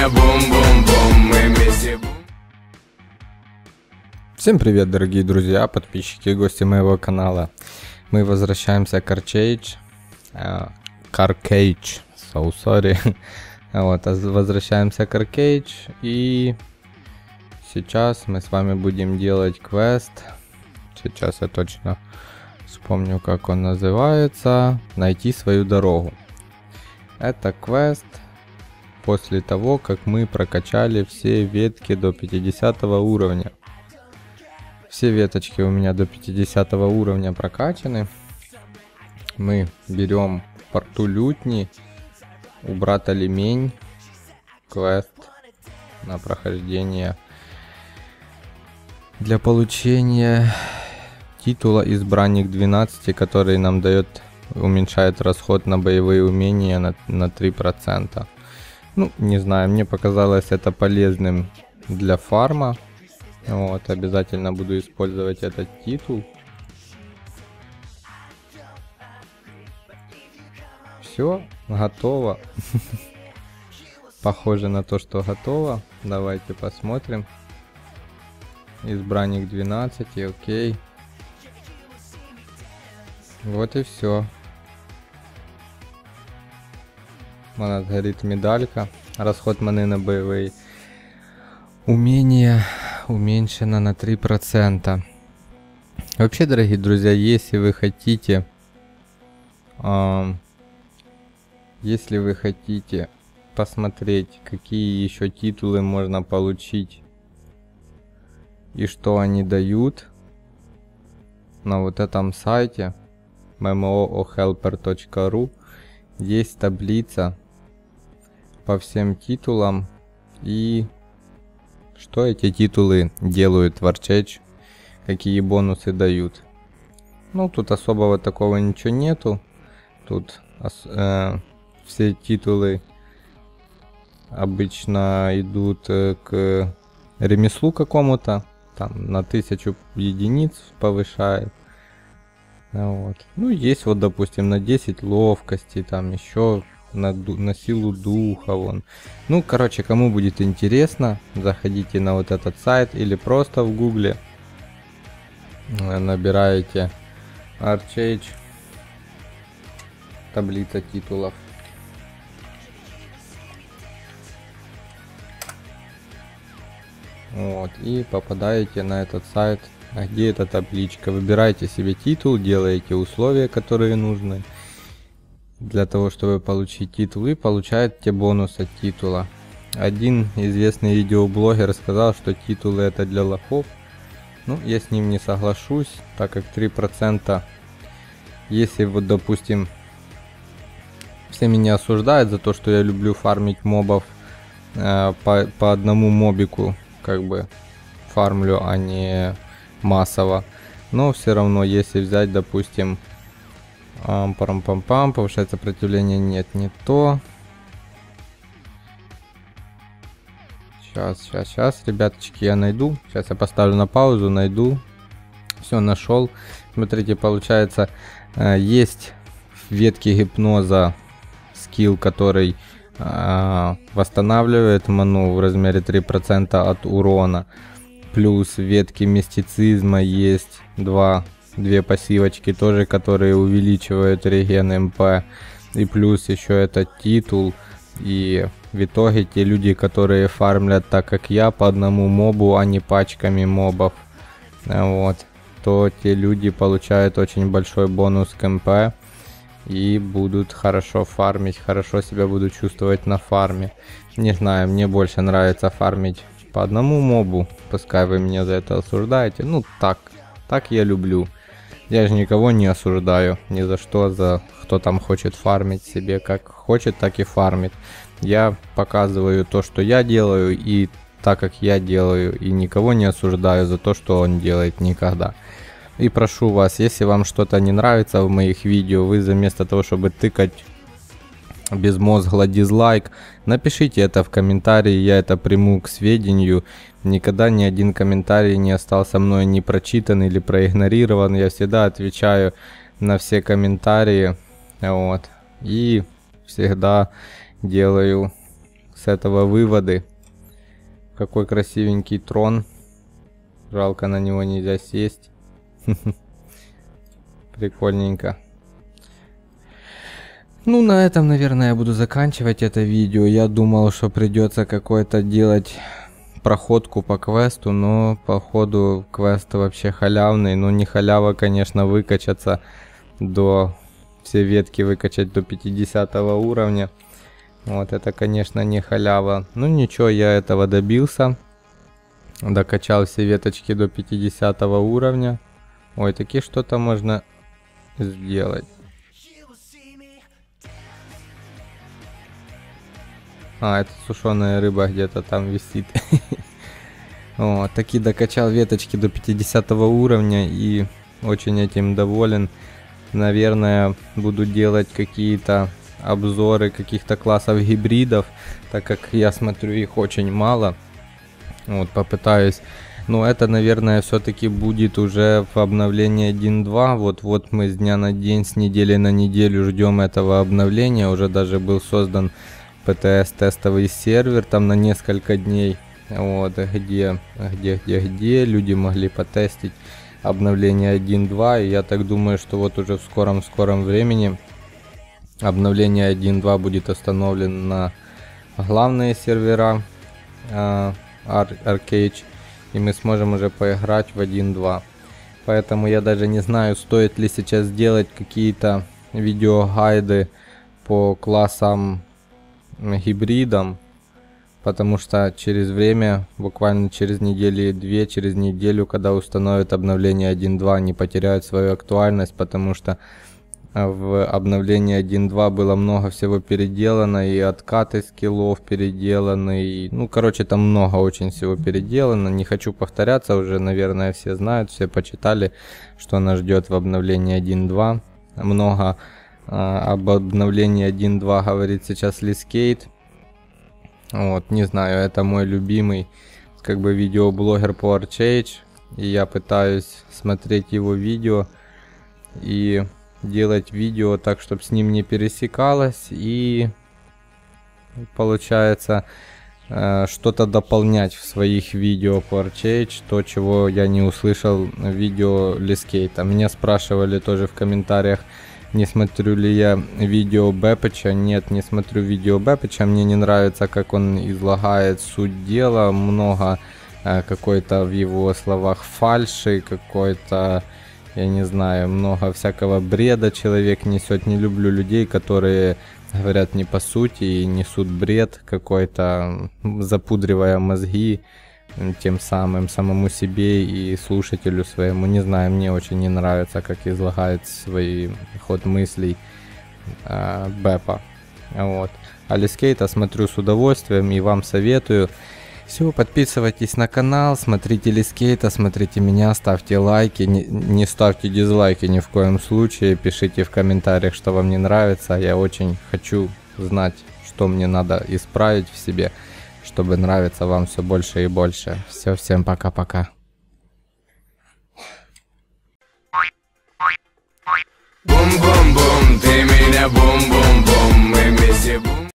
бум-бум-бум, мы вместе бум. Всем привет, дорогие друзья, подписчики и гости моего канала. Мы возвращаемся к Carcage. So sorry. Вот, возвращаемся к Carcage. И сейчас мы с вами будем делать квест. Сейчас я точно вспомню, как он называется. Найти свою дорогу. Это квест после того, как мы прокачали все ветки до 50 уровня. Все веточки у меня до 50 уровня прокачаны. Мы берем в порту лютни у брата Лемень квест на прохождение для получения титула избранник 12, который нам уменьшает расход на боевые умения на 3%. Ну, не знаю, мне показалось это полезным для фарма. Вот, обязательно буду использовать этот титул. Все, готово. Похоже на то, что готово. Давайте посмотрим. Избранник 12, окей. Вот и все. У нас горит медалька. Расход маны на боевые умения уменьшено на 3%. Вообще, дорогие друзья, если вы хотите посмотреть, какие еще титулы можно получить и что они дают, на вот этом сайте mmoohelper.ru есть таблица по всем титулам и что эти титулы делают в Carcage, какие бонусы дают. Ну, тут особого такого ничего нету. Тут все титулы обычно идут к ремеслу какому-то. Там на 1000 единиц повышает. Вот. Ну, есть вот, допустим, на 10 ловкости, там еще на силу духа вон. Ну, короче, кому будет интересно, заходите на вот этот сайт или просто в гугле набираете Carcage, таблица титулов. Вот, и попадаете на этот сайт, где эта табличка. Выбираете себе титул, делаете условия, которые нужны для того, чтобы получить титул, и получаете бонус от титула. Один известный видеоблогер сказал, что титулы это для лохов. Ну, я с ним не соглашусь, так как 3%, если вот, допустим, все меня осуждают за то, что я люблю фармить мобов по одному мобику, как бы фармлю, а не массово. Но все равно, если взять, допустим, парам-пам-пам, повышает сопротивление, нет, не то. Сейчас, ребяточки, я найду. Сейчас я поставлю на паузу, найду. Все, нашел. Смотрите, получается, есть в ветке гипноза скилл, который восстанавливает ману в размере 3% от урона. Плюс в ветке мистицизма есть две пассивочки тоже, которые увеличивают реген МП. И плюс еще этот титул. И в итоге те люди, которые фармлят так как я по одному мобу, а не пачками мобов, вот, то те люди получают очень большой бонус к МП и будут хорошо фармить, хорошо себя будут чувствовать на фарме. Не знаю, мне больше нравится фармить по одному мобу, пускай вы меня за это осуждаете. Ну так я люблю. Я же никого не осуждаю ни за что, за кто там хочет фармить себе, как хочет, так и фармит. Я показываю то, что я делаю, и так как я делаю, и никого не осуждаю за то, что он делает никогда. И прошу вас, если вам что-то не нравится в моих видео, вы вместо того, чтобы тыкать безмозгло дизлайк, напишите это в комментарии, я это приму к сведению. Никогда ни один комментарий не остался мной не прочитан или проигнорирован. Я всегда отвечаю на все комментарии, вот, и всегда делаю с этого выводы. Какой красивенький трон. Жалко, на него нельзя сесть. Прикольненько. Ну, на этом, наверное, я буду заканчивать это видео. Я думал, что придется какой-то делать проходку по квесту, но походу квест вообще халявный. Ну, не халява, конечно, выкачаться до... Все ветки выкачать до 50 уровня. Вот это, конечно, не халява. Ну, ничего, я этого добился. Докачал все веточки до 50 уровня. Ой, таки что-то можно сделать. А, это сушеная рыба где-то там висит. Вот, таки докачал веточки до 50 уровня и очень этим доволен. Наверное, буду делать какие-то обзоры каких-то классов гибридов, так как я смотрю, их очень мало. Вот, попытаюсь. Но это, наверное, все-таки будет уже в обновлении 1.2. Вот мы с дня на день, с недели на неделю ждем этого обновления. Уже даже был создан ПТС тестовый сервер там на несколько дней. Вот, где люди могли потестить обновление 1.2. И я так думаю, что вот уже в скором времени обновление 1.2 будет установлено на главные сервера Arcade, и мы сможем уже поиграть в 1.2. Поэтому я даже не знаю, стоит ли сейчас сделать какие-то видеогайды по классам гибридам, потому что через время, буквально через недели-две, через неделю, когда установят обновление 1.2, они потеряют свою актуальность, потому что в обновлении 1.2 было много всего переделано, и откаты скиллов переделаны, и, ну, короче, там много очень всего переделано. Не хочу повторяться, уже, наверное, все знают, все почитали, что нас ждет в обновлении 1.2. Много об обновлении 1.2 говорит сейчас Liskate. Вот, не знаю, это мой любимый, как бы, видеоблогер по Arcade, и я пытаюсь смотреть его видео и делать видео так, чтобы с ним не пересекалось, и получается что-то дополнять в своих видео по Arcade, то, чего я не услышал в видео Liskate. Меня спрашивали тоже в комментариях, не смотрю ли я видео Бепича. Нет, не смотрю видео Бепича, мне не нравится, как он излагает суть дела, много какой-то в его словах фальши, какой-то, я не знаю, много всякого бреда человек несет. Не люблю людей, которые говорят не по сути и несут бред какой-то, запудривая мозги тем самым самому себе и слушателю своему. Не знаю, мне очень не нравится, как излагает свой ход мыслей Бепа. Вот. А Liskate смотрю с удовольствием и вам советую. Все, подписывайтесь на канал, смотрите Liskate, смотрите меня, ставьте лайки, не ставьте дизлайки ни в коем случае, пишите в комментариях, что вам не нравится. Я очень хочу знать, что мне надо исправить в себе, чтобы нравиться вам все больше и больше. Все, всем пока-пока. Бум-бум-бум, ты меня бум-бум-бум, мы вместе бум.